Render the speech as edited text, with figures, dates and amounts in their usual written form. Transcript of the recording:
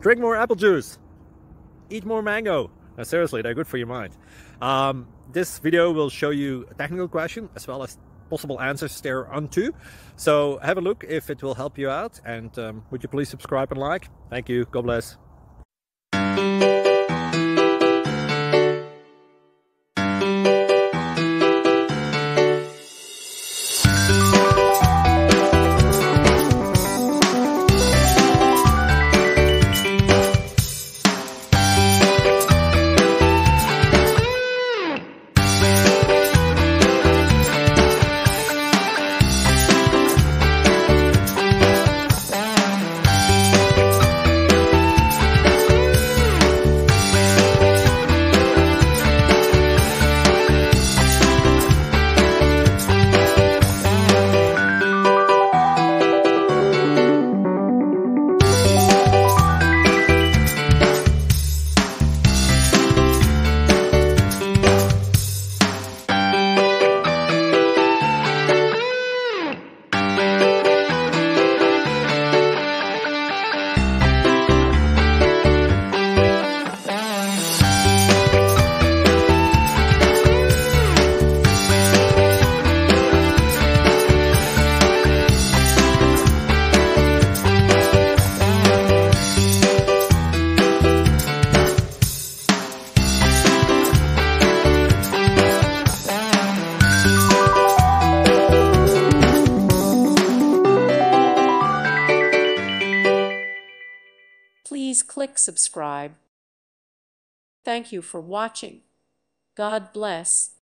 drink more apple juice, eat more mango. No, seriously, they're good for your mind. This video will show you a technical question as well as possible answers thereunto. So have a look if it will help you out, and would you please subscribe and like? Thank you. God bless. Please click subscribe. Thank you for watching. God bless.